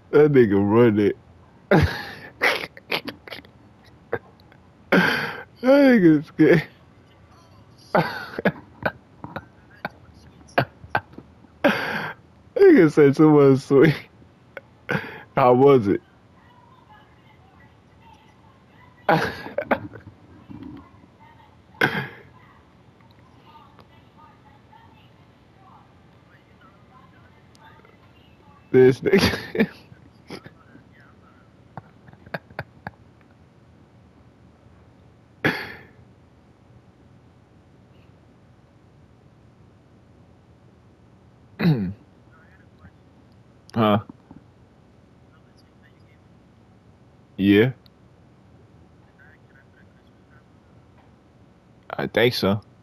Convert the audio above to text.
That nigga run it. That nigga scared. Nigga said too much sweet. How was it? This nigga. Huh? Yeah, I think so.